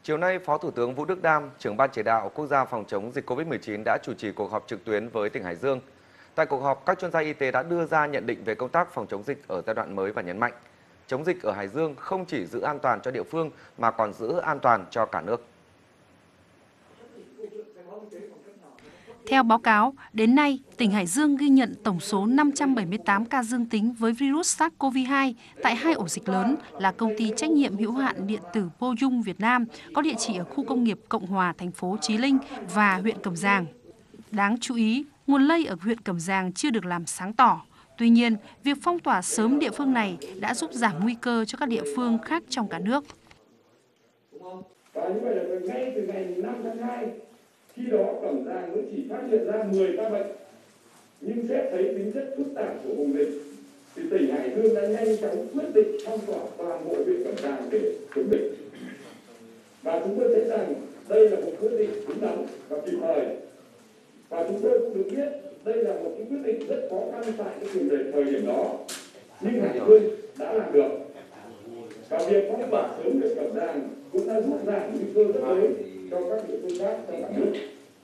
Chiều nay, Phó Thủ tướng Vũ Đức Đam, trưởng Ban chỉ đạo quốc gia phòng chống dịch COVID-19 đã chủ trì cuộc họp trực tuyến với tỉnh Hải Dương. Tại cuộc họp, các chuyên gia y tế đã đưa ra nhận định về công tác phòng chống dịch ở giai đoạn mới và nhấn mạnh, chống dịch ở Hải Dương không chỉ giữ an toàn cho địa phương mà còn giữ an toàn cho cả nước. Theo báo cáo, đến nay, tỉnh Hải Dương ghi nhận tổng số 578 ca dương tính với virus SARS-CoV-2 tại 2 ổ dịch lớn là công ty trách nhiệm hữu hạn điện tử Pojung Việt Nam có địa chỉ ở khu công nghiệp Cộng Hòa, thành phố Chí Linh và huyện Cẩm Giàng. Đáng chú ý, nguồn lây ở huyện Cẩm Giàng chưa được làm sáng tỏ. Tuy nhiên, việc phong tỏa sớm địa phương này đã giúp giảm nguy cơ cho các địa phương khác trong cả nước. Và như vậy là ngay từ ngày 5 tháng 2, khi đó Cẩm Giàng mới chỉ phát hiện ra 10 ca bệnh, nhưng xét thấy tính chất phức tạp của vùng dịch, thì tỉnh Hải Dương đã nhanh chóng quyết định phong tỏa toàn bộ huyện Cẩm Giàng để chống dịch. Và chúng tôi thấy rằng đây là một quyết định đúng đắn và kịp thời. Và chúng tôi cũng được biết đây là một cái quyết định rất khó khăn tại cái thời điểm đó, nhưng Hải Dương đã làm được. Và việc phong tỏa sớm huyện Cẩm Giàng cũng đã giúp giảm nguy cơ rất lớn cho các địa phương khác trong cả nước.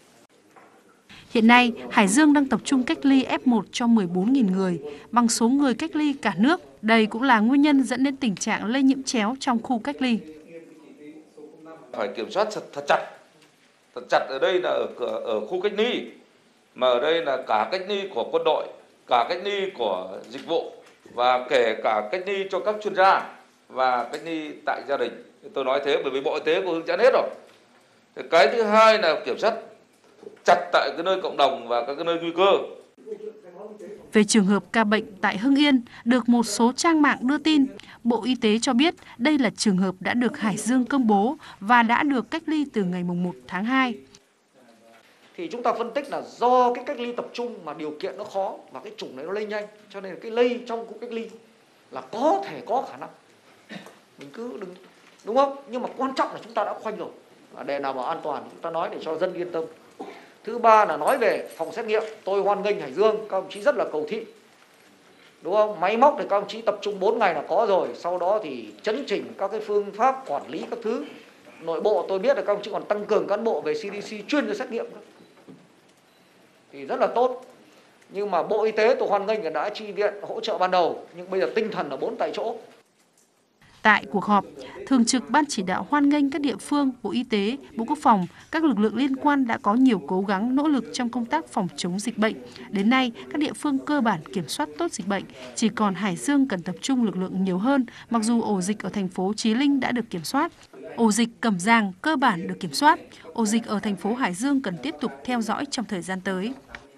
Hiện nay, Hải Dương đang tập trung cách ly F1 cho 14.000 người, bằng số người cách ly cả nước. Đây cũng là nguyên nhân dẫn đến tình trạng lây nhiễm chéo trong khu cách ly. Phải kiểm soát thật chặt. Thật chặt ở đây là ở khu cách ly, mà ở đây là cả cách ly của quân đội, cả cách ly của dịch vụ và kể cả cách ly cho các chuyên gia và cách ly tại gia đình. Tôi nói thế bởi vì Bộ Y tế có hướng dẫn hết rồi. Cái thứ hai là kiểm soát chặt tại cái nơi cộng đồng và các cái nơi nguy cơ. Về trường hợp ca bệnh tại Hưng Yên, được một số trang mạng đưa tin, Bộ Y tế cho biết đây là trường hợp đã được Hải Dương công bố và đã được cách ly từ ngày 1 tháng 2. Thì chúng ta phân tích là do cái cách ly tập trung mà điều kiện nó khó và cái chủng này nó lây nhanh, cho nên cái lây trong khu cách ly là có thể có khả năng. Mình cứ đừng, đúng không? Nhưng mà quan trọng là chúng ta đã khoanh rồi. Để đảm bảo an toàn chúng ta nói để cho dân yên tâm. Thứ ba là nói về phòng xét nghiệm, tôi hoan nghênh Hải Dương, các ông chí rất là cầu thị. Đúng không? Máy móc thì các ông chí tập trung 4 ngày là có rồi, sau đó thì chấn chỉnh các cái phương pháp quản lý các thứ. Nội bộ tôi biết là các ông chí còn tăng cường cán bộ về CDC chuyên cho xét nghiệm. Thì rất là tốt. Nhưng mà Bộ Y tế tôi hoan nghênh là đã chi viện hỗ trợ ban đầu, nhưng bây giờ tinh thần là 4 tại chỗ. Tại cuộc họp, Thường trực Ban chỉ đạo hoan nghênh các địa phương, Bộ Y tế, Bộ Quốc phòng, các lực lượng liên quan đã có nhiều cố gắng nỗ lực trong công tác phòng chống dịch bệnh. Đến nay, các địa phương cơ bản kiểm soát tốt dịch bệnh, chỉ còn Hải Dương cần tập trung lực lượng nhiều hơn, mặc dù ổ dịch ở thành phố Chí Linh đã được kiểm soát. Ổ dịch Cẩm Giàng cơ bản được kiểm soát, ổ dịch ở thành phố Hải Dương cần tiếp tục theo dõi trong thời gian tới.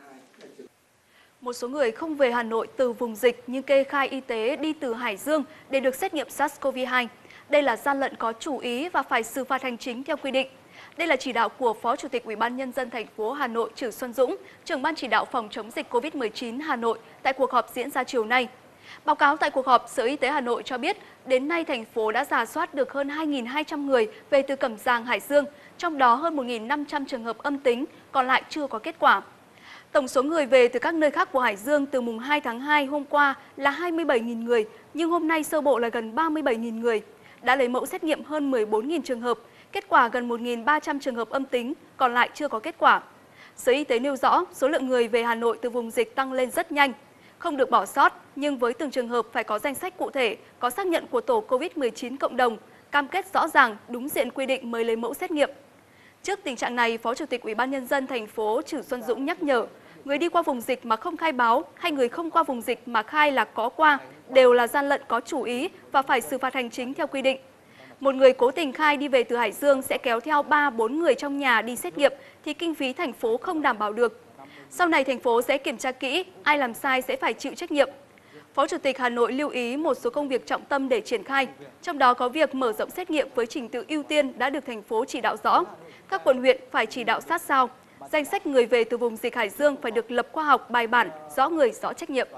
Một số người không về Hà Nội từ vùng dịch nhưng kê khai y tế đi từ Hải Dương để được xét nghiệm SARS-CoV-2. Đây là gian lận có chủ ý và phải xử phạt hành chính theo quy định. Đây là chỉ đạo của Phó Chủ tịch Ủy ban Nhân dân thành phố Hà Nội Trử Xuân Dũng, trưởng Ban chỉ đạo phòng chống dịch COVID-19 Hà Nội tại cuộc họp diễn ra chiều nay. Báo cáo tại cuộc họp, Sở Y tế Hà Nội cho biết đến nay thành phố đã rà soát được hơn 2.200 người về từ Cẩm Giàng, Hải Dương, trong đó hơn 1.500 trường hợp âm tính, còn lại chưa có kết quả. Tổng số người về từ các nơi khác của Hải Dương từ mùng 2 tháng 2 hôm qua là 27.000 người, nhưng hôm nay sơ bộ là gần 37.000 người. Đã lấy mẫu xét nghiệm hơn 14.000 trường hợp, kết quả gần 1.300 trường hợp âm tính, còn lại chưa có kết quả. Sở Y tế nêu rõ số lượng người về Hà Nội từ vùng dịch tăng lên rất nhanh. Không được bỏ sót, nhưng với từng trường hợp phải có danh sách cụ thể, có xác nhận của tổ COVID-19 cộng đồng, cam kết rõ ràng, đúng diện quy định mới lấy mẫu xét nghiệm. Trước tình trạng này, Phó Chủ tịch Ủy ban Nhân dân thành phố Trử Xuân Dũng nhắc nhở, người đi qua vùng dịch mà không khai báo hay người không qua vùng dịch mà khai là có qua đều là gian lận có chủ ý và phải xử phạt hành chính theo quy định. Một người cố tình khai đi về từ Hải Dương sẽ kéo theo 3-4 người trong nhà đi xét nghiệm thì kinh phí thành phố không đảm bảo được. Sau này thành phố sẽ kiểm tra kỹ, ai làm sai sẽ phải chịu trách nhiệm. Phó Chủ tịch Hà Nội lưu ý một số công việc trọng tâm để triển khai, trong đó có việc mở rộng xét nghiệm với trình tự ưu tiên đã được thành phố chỉ đạo rõ. Các quận huyện phải chỉ đạo sát sao. Danh sách người về từ vùng dịch Hải Dương phải được lập khoa học, bài bản, rõ người, rõ trách nhiệm.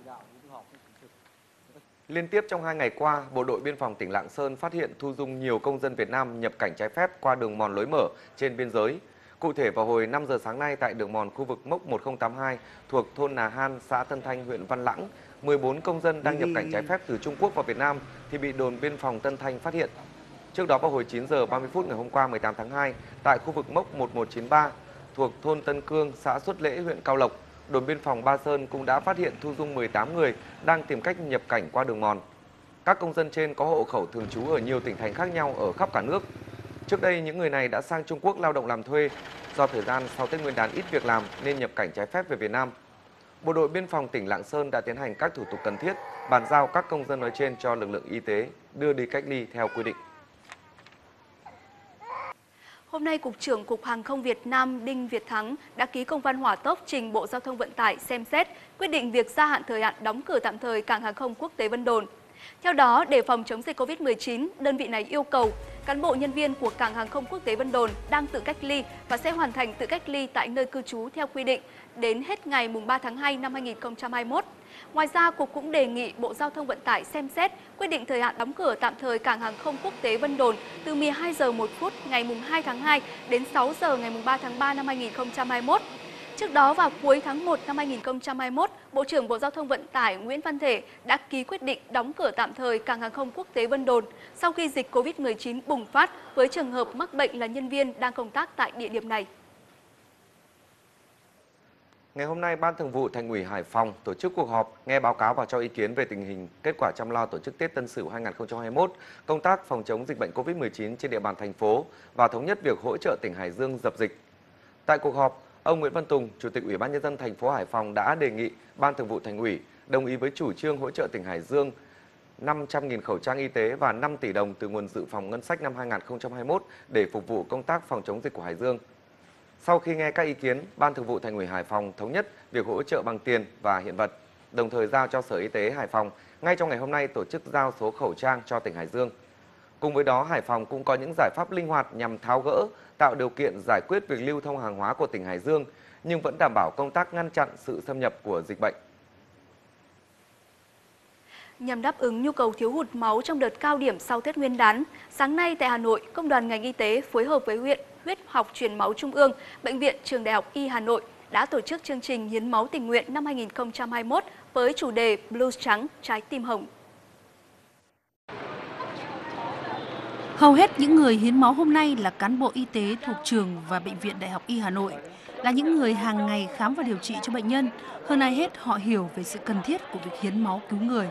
Liên tiếp trong 2 ngày qua, Bộ đội Biên phòng tỉnh Lạng Sơn phát hiện thu dung nhiều công dân Việt Nam nhập cảnh trái phép qua đường mòn lối mở trên biên giới. Cụ thể vào hồi 5 giờ sáng nay tại đường mòn khu vực mốc 1082 thuộc thôn Nà Han, xã Tân Thanh, huyện Văn Lãng, 14 công dân đang nhập cảnh trái phép từ Trung Quốc vào Việt Nam thì bị đồn biên phòng Tân Thanh phát hiện. Trước đó vào hồi 9 giờ 30 phút ngày hôm qua 18 tháng 2, tại khu vực mốc 1193 thuộc thôn Tân Cương, xã Xuất Lễ, huyện Cao Lộc, đồn biên phòng Ba Sơn cũng đã phát hiện thu dung 18 người đang tìm cách nhập cảnh qua đường mòn. Các công dân trên có hộ khẩu thường trú ở nhiều tỉnh thành khác nhau ở khắp cả nước. Trước đây, những người này đã sang Trung Quốc lao động làm thuê. Do thời gian sau Tết Nguyên đán ít việc làm nên nhập cảnh trái phép về Việt Nam. Bộ đội biên phòng tỉnh Lạng Sơn đã tiến hành các thủ tục cần thiết, bàn giao các công dân nói trên cho lực lượng y tế đưa đi cách ly theo quy định. Hôm nay, Cục trưởng Cục Hàng không Việt Nam Đinh Việt Thắng đã ký công văn hỏa tốc trình Bộ Giao thông Vận tải xem xét quyết định việc gia hạn thời hạn đóng cửa tạm thời Cảng hàng không quốc tế Vân Đồn. Theo đó, để phòng chống dịch Covid-19, đơn vị này yêu cầu cán bộ nhân viên của Cảng hàng không quốc tế Vân Đồn đang tự cách ly và sẽ hoàn thành tự cách ly tại nơi cư trú theo quy định đến hết ngày 3 tháng 2 năm 2021. Ngoài ra, Cục cũng đề nghị Bộ Giao thông Vận tải xem xét quyết định thời hạn đóng cửa tạm thời Cảng hàng không quốc tế Vân Đồn từ 12 giờ 1 phút ngày 2 tháng 2 đến 6 giờ ngày 3 tháng 3 năm 2021. Trước đó, vào cuối tháng 1 năm 2021, Bộ trưởng Bộ Giao thông Vận tải Nguyễn Văn Thể đã ký quyết định đóng cửa tạm thời Cảng hàng không quốc tế Vân Đồn sau khi dịch Covid-19 bùng phát với trường hợp mắc bệnh là nhân viên đang công tác tại địa điểm này. Ngày hôm nay, Ban Thường vụ Thành ủy Hải Phòng tổ chức cuộc họp nghe báo cáo và cho ý kiến về tình hình kết quả chăm lo tổ chức Tết Tân Sửu 2021, công tác phòng chống dịch bệnh Covid-19 trên địa bàn thành phố và thống nhất việc hỗ trợ tỉnh Hải Dương dập dịch. Tại cuộc họp, ông Nguyễn Văn Tùng, Chủ tịch Ủy ban Nhân dân thành phố Hải Phòng đã đề nghị Ban Thường vụ Thành ủy đồng ý với chủ trương hỗ trợ tỉnh Hải Dương 500.000 khẩu trang y tế và 5 tỷ đồng từ nguồn dự phòng ngân sách năm 2021 để phục vụ công tác phòng chống dịch của Hải Dương. Sau khi nghe các ý kiến, Ban Thường vụ Thành ủy Hải Phòng thống nhất việc hỗ trợ bằng tiền và hiện vật, đồng thời giao cho Sở Y tế Hải Phòng ngay trong ngày hôm nay tổ chức giao số khẩu trang cho tỉnh Hải Dương. Cùng với đó, Hải Phòng cũng có những giải pháp linh hoạt nhằm tháo gỡ, tạo điều kiện giải quyết việc lưu thông hàng hóa của tỉnh Hải Dương, nhưng vẫn đảm bảo công tác ngăn chặn sự xâm nhập của dịch bệnh. Nhằm đáp ứng nhu cầu thiếu hụt máu trong đợt cao điểm sau Tết Nguyên đán, sáng nay tại Hà Nội, Công đoàn ngành y tế phối hợp với Viện Huyết học Truyền máu Trung ương, Bệnh viện Trường Đại học Y Hà Nội đã tổ chức chương trình hiến máu tình nguyện năm 2021 với chủ đề Blues trắng, trái tim hồng. Hầu hết những người hiến máu hôm nay là cán bộ y tế thuộc trường và Bệnh viện Đại học Y Hà Nội, là những người hàng ngày khám và điều trị cho bệnh nhân. Hơn ai hết, họ hiểu về sự cần thiết của việc hiến máu cứu người.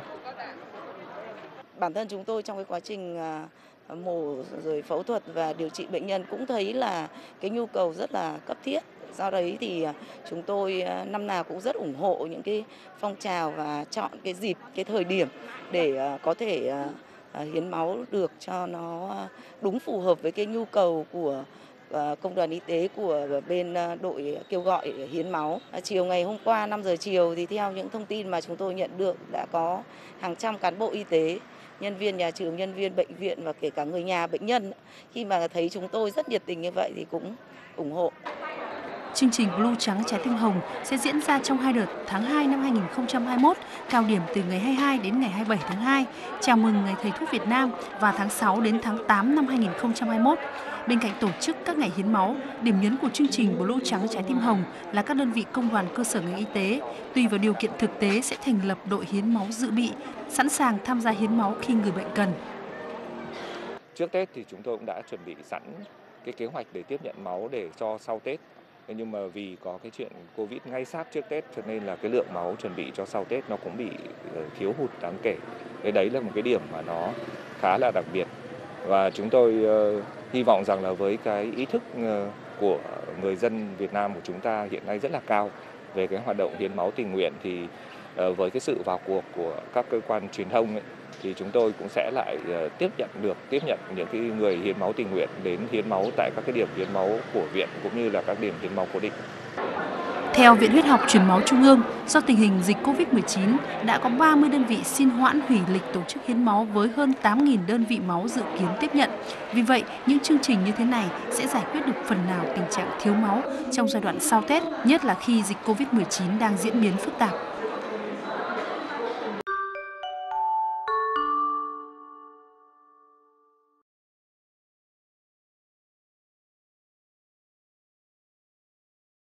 Bản thân chúng tôi trong cái quá trình mổ rồi phẫu thuật và điều trị bệnh nhân cũng thấy là cái nhu cầu rất là cấp thiết. Do đấy thì chúng tôi năm nào cũng rất ủng hộ những cái phong trào và chọn cái dịp, cái thời điểm để có thể hiến máu được cho nó đúng phù hợp với cái nhu cầu của công đoàn y tế của bên đội kêu gọi hiến máu. Chiều ngày hôm qua 5 giờ chiều thì theo những thông tin mà chúng tôi nhận được đã có hàng trăm cán bộ y tế, nhân viên nhà trường, nhân viên bệnh viện và kể cả người nhà bệnh nhân khi mà thấy chúng tôi rất nhiệt tình như vậy thì cũng ủng hộ. Chương trình Blue trắng trái tim hồng sẽ diễn ra trong 2 đợt tháng 2 năm 2021, cao điểm từ ngày 22 đến ngày 27 tháng 2, chào mừng Ngày Thầy thuốc Việt Nam và tháng 6 đến tháng 8 năm 2021. Bên cạnh tổ chức các ngày hiến máu, điểm nhấn của chương trình Blue trắng trái tim hồng là các đơn vị công đoàn cơ sở ngành y tế, tùy vào điều kiện thực tế sẽ thành lập đội hiến máu dự bị, sẵn sàng tham gia hiến máu khi người bệnh cần. Trước Tết thì chúng tôi cũng đã chuẩn bị sẵn cái kế hoạch để tiếp nhận máu để cho sau Tết. Nhưng mà vì có cái chuyện Covid ngay sát trước Tết cho nên là cái lượng máu chuẩn bị cho sau Tết nó cũng bị thiếu hụt đáng kể. Đấy là một cái điểm mà nó khá là đặc biệt. Và chúng tôi hy vọng rằng là với cái ý thức của người dân Việt Nam của chúng ta hiện nay rất là cao về cái hoạt động hiến máu tình nguyện thì với cái sự vào cuộc của các cơ quan truyền thông ấy, thì chúng tôi cũng sẽ lại tiếp nhận những cái người hiến máu tình nguyện đến hiến máu tại các cái điểm hiến máu của viện cũng như là các điểm hiến máu cố định. Theo Viện Huyết học Truyền máu Trung ương, do tình hình dịch Covid-19 đã có 30 đơn vị xin hoãn hủy lịch tổ chức hiến máu với hơn 8.000 đơn vị máu dự kiến tiếp nhận. Vì vậy, những chương trình như thế này sẽ giải quyết được phần nào tình trạng thiếu máu trong giai đoạn sau Tết, nhất là khi dịch Covid-19 đang diễn biến phức tạp.